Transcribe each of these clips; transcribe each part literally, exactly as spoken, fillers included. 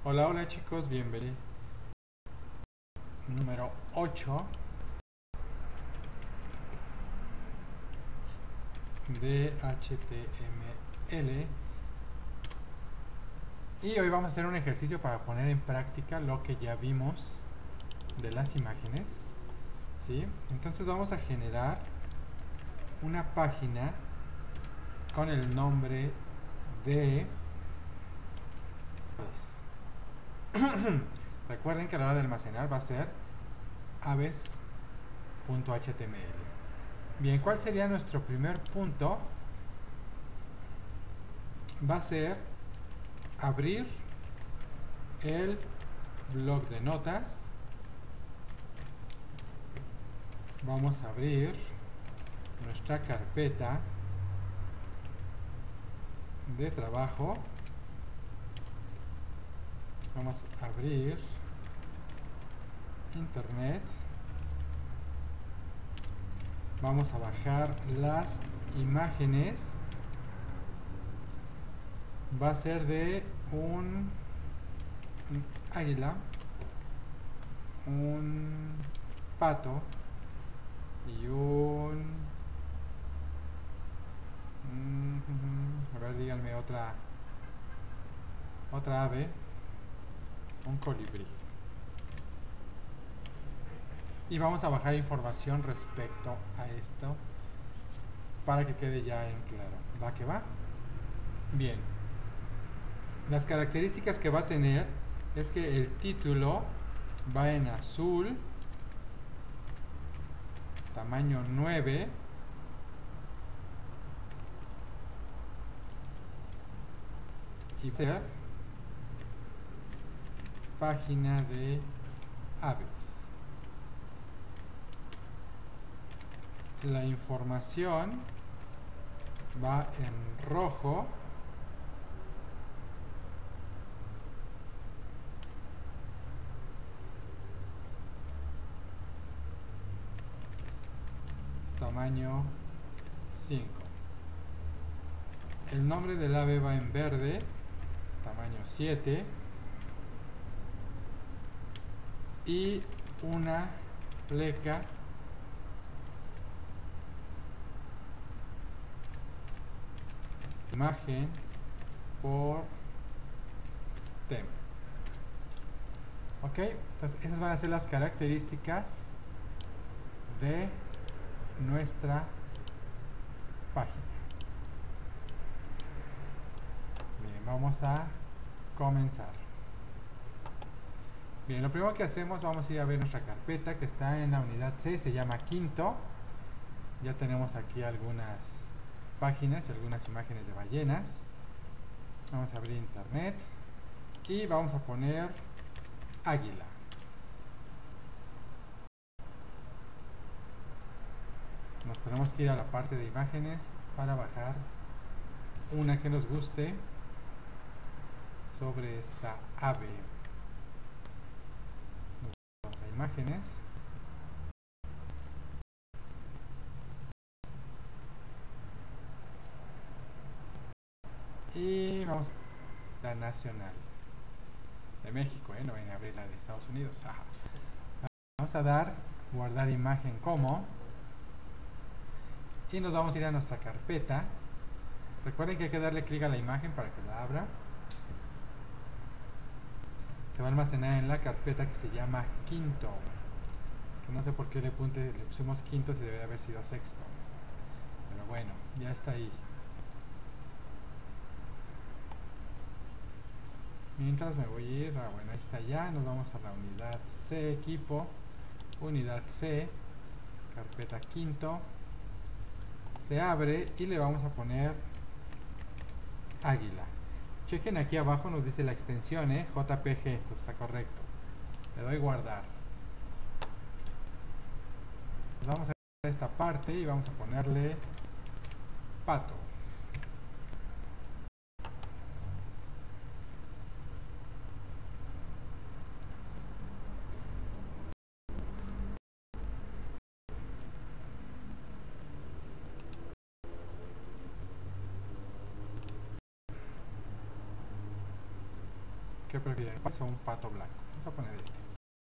Hola, hola chicos, bienvenidos. Número ocho de H T M L. Y hoy vamos a hacer un ejercicio para poner en práctica lo que ya vimos de las imágenes. ¿Sí? Entonces vamos a generar una página con el nombre de... Pues, recuerden que a la hora de almacenar va a ser aves.html. Bien, ¿cuál sería nuestro primer punto? Va a ser abrir el blog de notas. Vamos a abrir nuestra carpeta de trabajo. Vamos a abrir internet. Vamos a bajar las imágenes. Va a ser de un, un águila, un pato y un... a ver, díganme otra otra ave, un colibrí. Y vamos a bajar información respecto a esto para que quede ya en claro. ¿Va que va? Bien. Las características que va a tener es que el título va en azul, tamaño nueve, y va a ser página de aves. La información va en rojo, tamaño cinco. El nombre del ave va en verde, tamaño siete. Y una pleca imagen por tema. Ok, entonces esas van a ser las características de nuestra página. Bien, vamos a comenzar. Bien, lo primero que hacemos, vamos a ir a ver nuestra carpeta que está en la unidad C, se llama Quinto. Ya tenemos aquí algunas páginas y algunas imágenes de ballenas. Vamos a abrir internet y vamos a poner águila. Nos tenemos que ir a la parte de imágenes para bajar una que nos guste sobre esta ave. Nos vamos a imágenes. Y vamos a la nacional de México, ¿eh? No vayan a abrir la de Estados Unidos. Ajá. Vamos a dar guardar imagen como y nos vamos a ir a nuestra carpeta. Recuerden que hay que darle clic a la imagen para que la abra. Se va a almacenar en la carpeta que se llama Quinto, que no sé por qué le, punte, le pusimos quinto si debe haber sido sexto, pero bueno, ya está ahí. Mientras me voy a ir, ah, bueno, ahí está ya, nos vamos a la unidad C, equipo, unidad C, carpeta Quinto, se abre y le vamos a poner águila. Chequen aquí abajo, nos dice la extensión, ¿eh? J P G, entonces está correcto. Le doy guardar. Nos vamos a esta parte y vamos a ponerle pato. Ok, ¿Qué prefieren? ¿Un o un pato blanco? Vamos a poner este.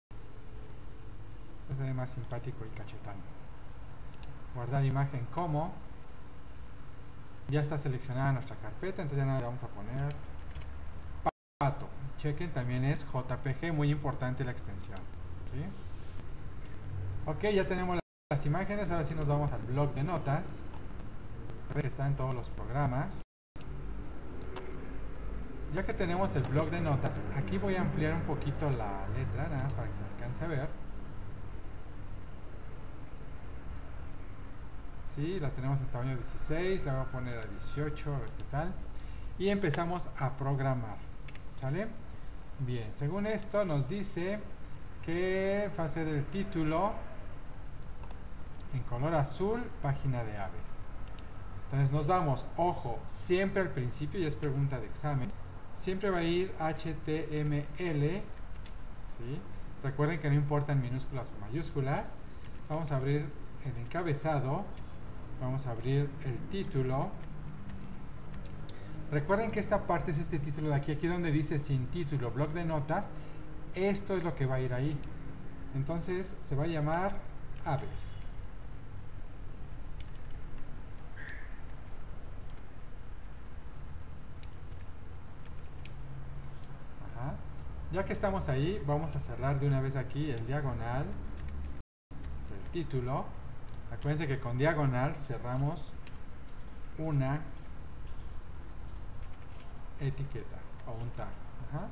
Este es más simpático y cachetano. Guardar imagen como. Ya está seleccionada nuestra carpeta, entonces ya nada, le vamos a poner pato. Chequen, también es J P G, muy importante la extensión. ¿Sí? Ok, ya tenemos las imágenes, ahora sí nos vamos al blog de notas. Que está en todos los programas. Ya que tenemos el blog de notas, aquí voy a ampliar un poquito la letra, nada más para que se alcance a ver. Sí, la tenemos en tamaño dieciséis, la voy a poner a dieciocho, a ver qué tal. Y empezamos a programar, ¿sale? Bien, según esto nos dice que va a ser el título en color azul, página de aves. Entonces nos vamos, ojo, siempre al principio, y es pregunta de examen, siempre va a ir H T M L, ¿sí? Recuerden que no importan minúsculas o mayúsculas. Vamos a abrir el encabezado, vamos a abrir el título. Recuerden que esta parte es este título de aquí, aquí donde dice sin título, blog de notas. Esto es lo que va a ir ahí. Entonces se va a llamar aves. Ajá. Ya que estamos ahí, vamos a cerrar de una vez aquí el diagonal del título. Acuérdense que con diagonal cerramos una etiqueta o un tag. Ajá.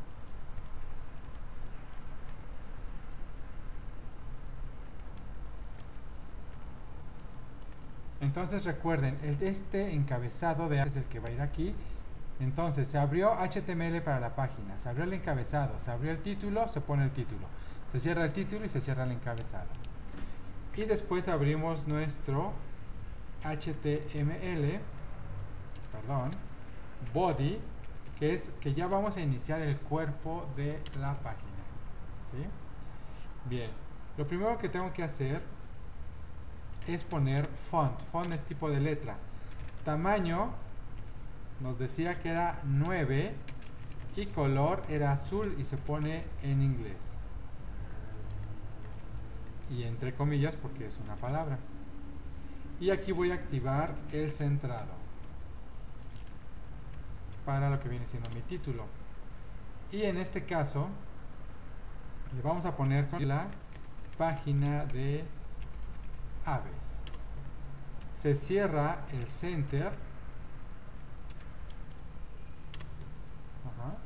Entonces recuerden, este encabezado de es el que va a ir aquí. Entonces se abrió H T M L para la página, se abrió el encabezado, se abrió el título, se pone el título, se cierra el título y se cierra el encabezado. Y después abrimos nuestro H T M L, perdón, body, que es que ya vamos a iniciar el cuerpo de la página. ¿Sí? Bien, lo primero que tengo que hacer es poner font. Font es tipo de letra. Tamaño nos decía que era nueve y color era azul y se pone en inglés. Y entre comillas porque es una palabra. Y aquí voy a activar el centrado para lo que viene siendo mi título. Y en este caso le vamos a poner con la página de aves. Se cierra el center. Ajá.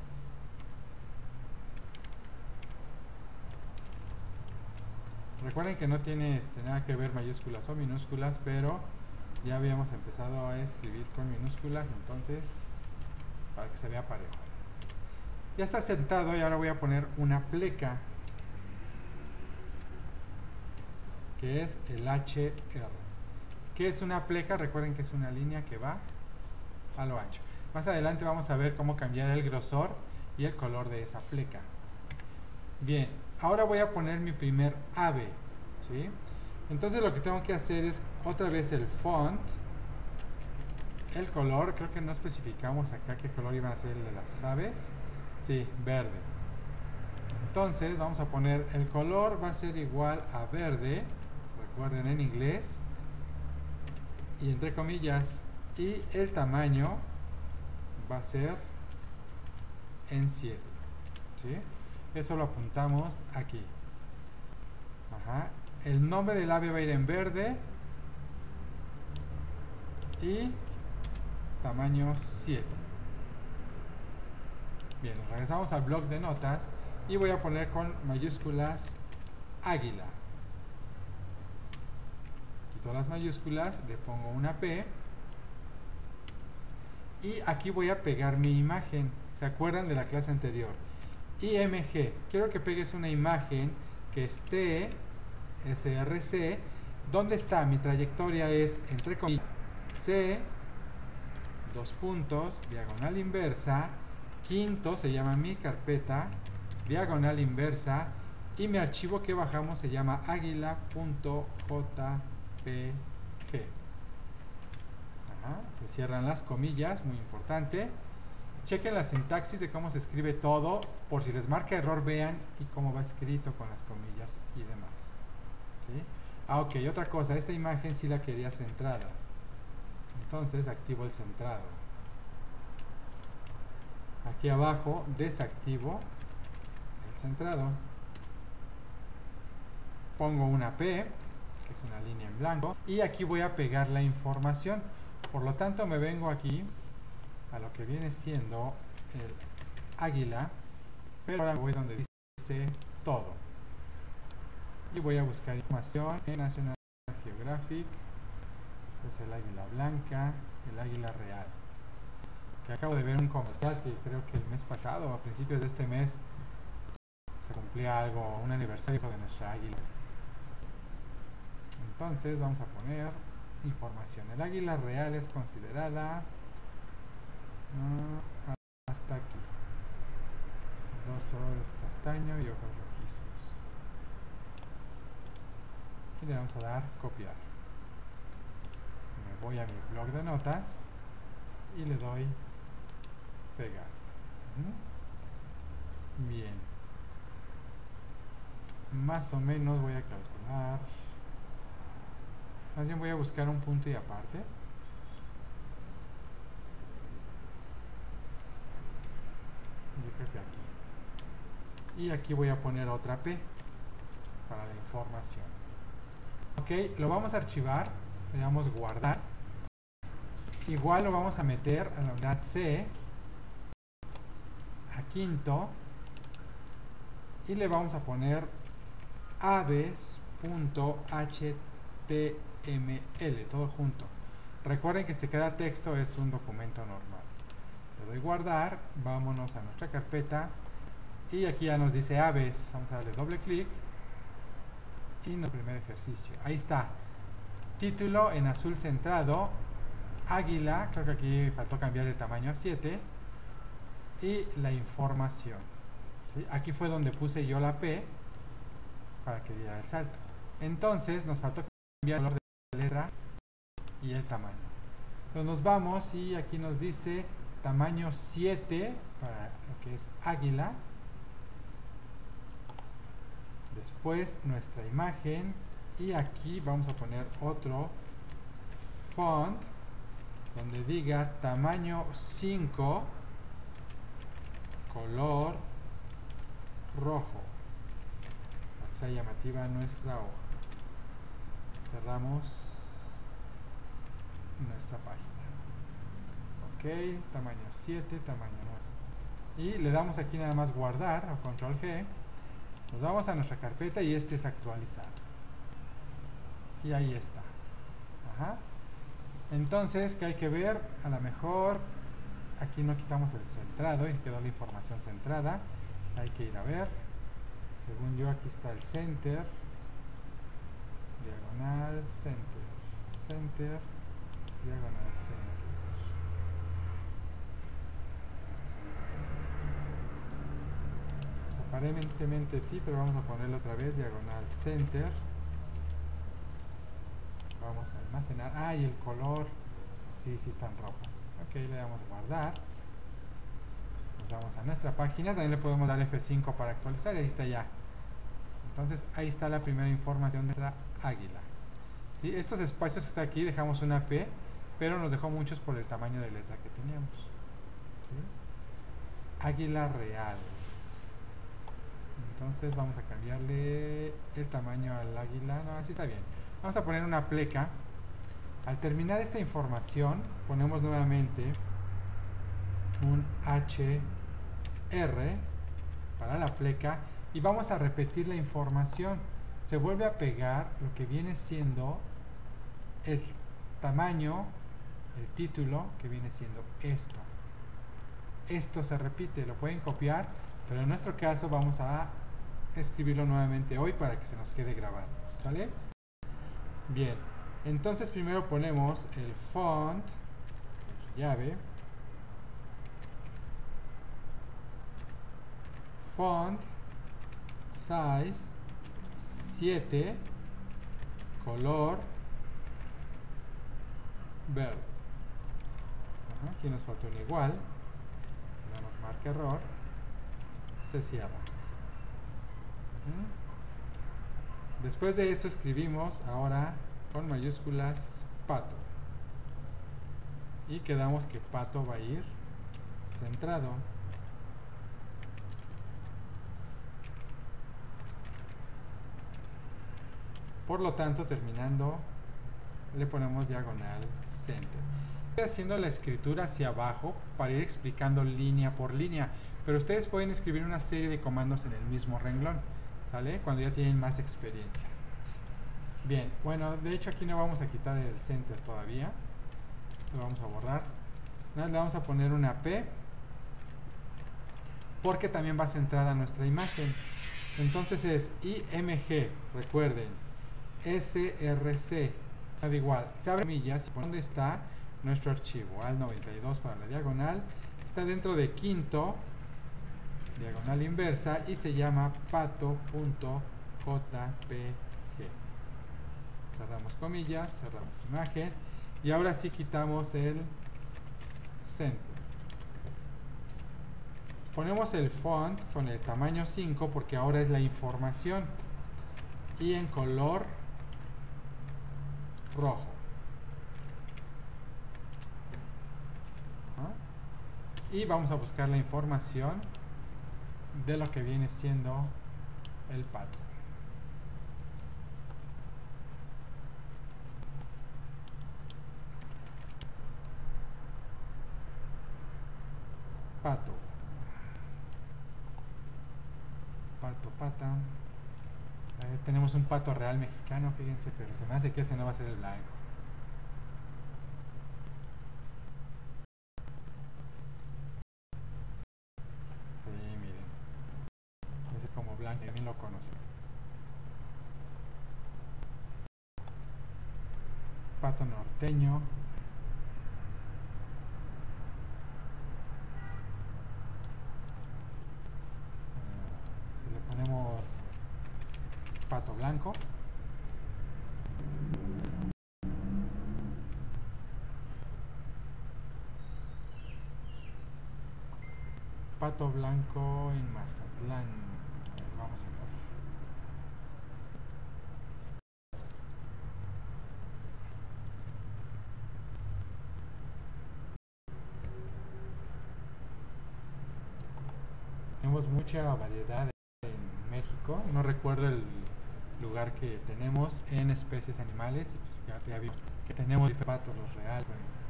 Recuerden que no tiene este, nada que ver mayúsculas o minúsculas, pero ya habíamos empezado a escribir con minúsculas, entonces para que se vea parejo. Ya está sentado y ahora voy a poner una pleca, que es el H R. ¿Qué es una pleca? Recuerden que es una línea que va a lo ancho. Más adelante vamos a ver cómo cambiar el grosor y el color de esa pleca. Bien, ahora voy a poner mi primer ave, ¿sí? Entonces lo que tengo que hacer es otra vez el font, el color, creo que no especificamos acá qué color iba a ser el de las aves. Sí, verde. Entonces vamos a poner el color, va a ser igual a verde, recuerden en inglés, y entre comillas, y el tamaño va a ser en siete, ¿sí? Eso lo apuntamos aquí. Ajá. El nombre del ave va a ir en verde y tamaño siete. Bien, regresamos al bloc de notas y voy a poner con mayúsculas águila. Quito las mayúsculas, le pongo una P y aquí voy a pegar mi imagen. ¿Se acuerdan de la clase anterior? I M G. Quiero que pegues una imagen que esté S R C. ¿Dónde está? Mi trayectoria es entre comillas C, dos puntos, diagonal inversa, quinto se llama mi carpeta, diagonal inversa, y mi archivo que bajamos se llama águila.jpg. Ajá, se cierran las comillas, muy importante. chequen la sintaxis de cómo se escribe todo, por si les marca error vean y cómo va escrito con las comillas y demás. ¿Sí? Ah, ok, otra cosa, esta imagen sí la quería centrada. Entonces activo el centrado. Aquí abajo desactivo el centrado. Pongo una P, que es una línea en blanco, y aquí voy a pegar la información. Por lo tanto me vengo aquí a lo que viene siendo el águila, pero ahora voy donde dice todo. Y voy a buscar información en National Geographic. Es el águila blanca, el águila real. Que acabo de ver un comercial que creo que el mes pasado, a principios de este mes, se cumplía algo, un aniversario de nuestra águila. Entonces vamos a poner información. El águila real es considerada uh, hasta aquí. Dos ojos castaño y ojos rojizos. Y le vamos a dar copiar. Me voy a mi blog de notas y le doy pegar. ¿Mm? Bien. Más o menos voy a calcular. Más bien voy a buscar un punto y aparte. Yo creo que aquí. Y aquí voy a poner otra P para la información. Ok, lo vamos a archivar. Le damos guardar. Igual lo vamos a meter a la unidad C, a quinto, y le vamos a poner aves.html, todo junto. Recuerden que si queda texto es un documento normal. Le doy guardar, vámonos a nuestra carpeta y aquí ya nos dice aves. Vamos a darle doble clic y nuestro primer ejercicio. Ahí está. Título en azul centrado. Águila, creo que aquí faltó cambiar el tamaño a siete. Y la información. ¿Sí? Aquí fue donde puse yo la P para que diera el salto. Entonces nos faltó cambiar el color de la letra y el tamaño. Entonces nos vamos y aquí nos dice tamaño siete para lo que es águila. Después nuestra imagen y aquí vamos a poner otro font donde diga tamaño cinco, color rojo, para que sea llamativa nuestra hoja. Cerramos nuestra página. Ok, tamaño siete, tamaño nueve. Y le damos aquí nada más guardar o control G. Nos vamos a nuestra carpeta y este es actualizar. Y ahí está. Ajá. Entonces, ¿qué hay que ver? A lo mejor aquí no quitamos el centrado y quedó la información centrada. Hay que ir a ver. Según yo, aquí está el center. Diagonal, center. Center, diagonal, center. Pues aparentemente sí, pero vamos a ponerlo otra vez. Diagonal, center. Vamos a almacenar. Ah, y el color. Sí, sí está en rojo. Ok, le damos guardar. Nos vamos a nuestra página. También le podemos dar F cinco para actualizar. Y ahí está ya. Entonces, ahí está la primera información de nuestra águila. ¿Sí? Estos espacios que está aquí, dejamos una P, pero nos dejó muchos por el tamaño de letra que teníamos. ¿Sí? Águila real. Entonces, vamos a cambiarle el tamaño al águila. No, así está bien. Vamos a poner una pleca. Al terminar esta información, ponemos nuevamente un H R para la pleca y vamos a repetir la información. Se vuelve a pegar lo que viene siendo el tamaño, el título, que viene siendo esto. Esto se repite, lo pueden copiar, pero en nuestro caso vamos a escribirlo nuevamente hoy para que se nos quede grabado. ¿Sale? Bien, entonces primero ponemos el font, llave, font, size, siete, color, verde. Ajá, aquí nos faltó un igual. marca error, se cierra. ¿Mm? Después de eso escribimos ahora con mayúsculas pato. Y quedamos que pato va a ir centrado. Por lo tanto, terminando, le ponemos diagonal center. Estoy haciendo la escritura hacia abajo para ir explicando línea por línea, pero ustedes pueden escribir una serie de comandos en el mismo renglón, ¿sale? Cuando ya tienen más experiencia. Bien, bueno, de hecho aquí no vamos a quitar el center todavía. Esto lo vamos a borrar. No, le vamos a poner una P, porque también va centrada nuestra imagen. Entonces es I M G, recuerden, S R C, da igual, se abre comillas, ¿dónde está nuestro archivo? Al noventa y dos para la diagonal, está dentro de quinto, diagonal inversa, y se llama pato.jpg. Cerramos comillas, cerramos imágenes, y ahora sí quitamos el center. Ponemos el font con el tamaño cinco porque ahora es la información, y en color rojo. ¿Ah? Y vamos a buscar la información de lo que viene siendo el pato. Pato. Pato, pata. Eh, tenemos un pato real mexicano, fíjense, pero se me hace que ese no va a ser el blanco. Sí, miren. Ese es como blanco, también lo conoce. Pato norteño. Si le ponemos pato blanco. Pato blanco en Mazatlán. A ver, vamos a ver. Tenemos mucha variedad en México. No recuerdo el lugar que tenemos en especies animales. Y pues ya vimos que tenemos patos, los real,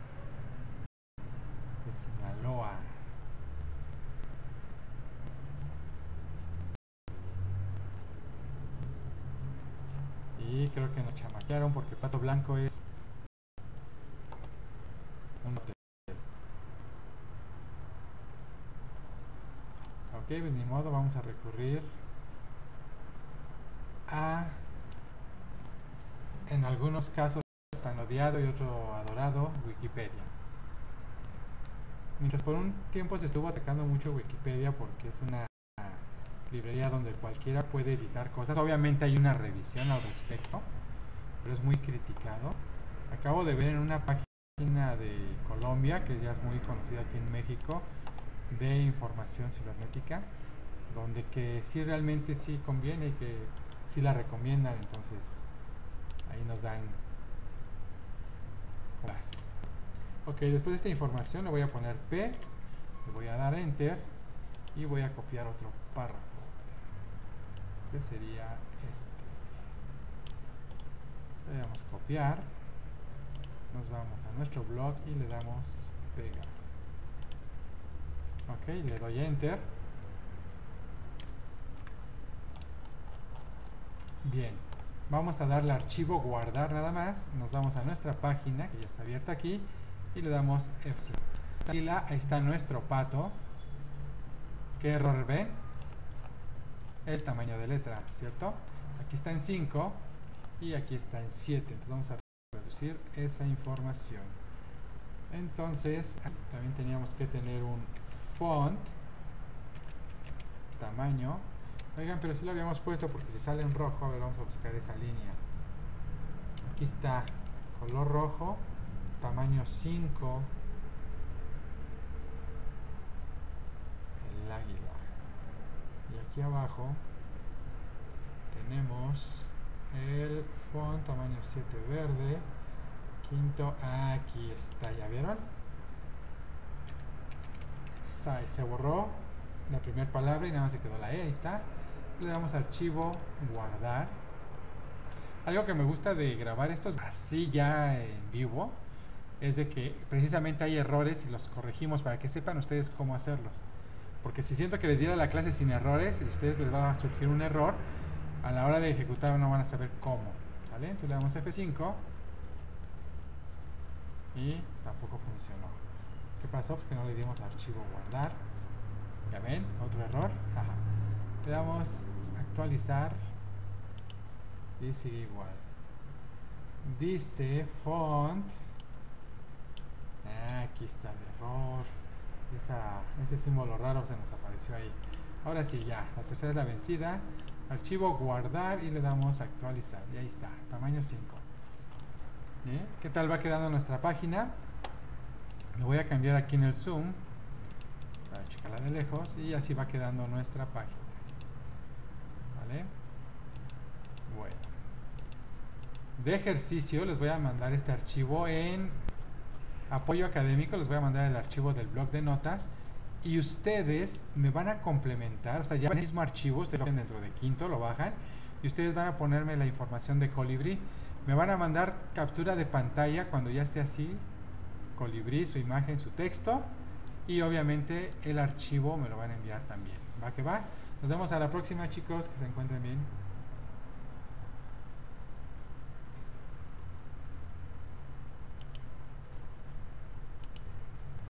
de Sinaloa. Y creo que nos chamaquearon porque pato blanco es un hotel. Ok, pues ni modo, vamos a recurrir a, en algunos casos tan odiado y otro adorado, Wikipedia. Mientras por un tiempo se estuvo atacando mucho Wikipedia porque es una librería donde cualquiera puede editar cosas. Obviamente hay una revisión al respecto, pero es muy criticado. Acabo de ver en una página de Colombia, que ya es muy conocida aquí en México, de información cibernética, donde que sí realmente sí conviene y que sí la recomiendan. Entonces ahí nos dan más. Ok, después de esta información le voy a poner P, le voy a dar Enter y voy a copiar otro párrafo, que sería este. Le damos copiar, nos vamos a nuestro blog y le damos pegar. Ok, le doy Enter. Bien, vamos a darle archivo guardar nada más. Nos vamos a nuestra página, que ya está abierta aquí, y le damos F cinco. Ahí está nuestro pato. ¿Qué error ven? El tamaño de letra, ¿cierto? Aquí está en cinco y aquí está en siete. Entonces vamos a reducir esa información. Entonces también teníamos que tener un font, tamaño. Oigan, pero sí lo habíamos puesto porque si sale en rojo, a ver, vamos a buscar esa línea. Aquí está, color rojo, tamaño cinco. aquí abajo tenemos el font tamaño siete verde. Quinto, aquí está, ¿ya vieron? Se borró la primera palabra y nada más se quedó la E, ahí está. Le damos a archivo, guardar. Algo que me gusta de grabar estos así ya en vivo es de que precisamente hay errores y los corregimos para que sepan ustedes cómo hacerlos. Porque si siento que les diera la clase sin errores y a ustedes les va a surgir un error, a la hora de ejecutar no van a saber cómo, ¿vale? Entonces le damos F cinco y tampoco funcionó. ¿Qué pasó? Pues que no le dimos archivo guardar. ¿Ya ven? Otro error. Ajá. Le damos actualizar y sigue igual. Dice font. Ah, aquí está el error. Esa, ese símbolo raro se nos apareció ahí. Ahora sí, ya. La tercera es la vencida. Archivo guardar y le damos actualizar. Y ahí está. Tamaño cinco. ¿Eh? ¿Qué tal va quedando nuestra página? Lo voy a cambiar aquí en el zoom para checarla de lejos y así va quedando nuestra página. ¿Vale? Bueno. De ejercicio les voy a mandar este archivo en apoyo académico, les voy a mandar el archivo del blog de notas y ustedes me van a complementar, o sea, ya el mismo archivo, ustedes lo ven dentro de Quinto, lo bajan y ustedes van a ponerme la información de Colibrí. Me van a mandar captura de pantalla cuando ya esté así, Colibrí, su imagen, su texto y obviamente el archivo me lo van a enviar también. ¿Va que va? Nos vemos a la próxima, chicos, que se encuentren bien.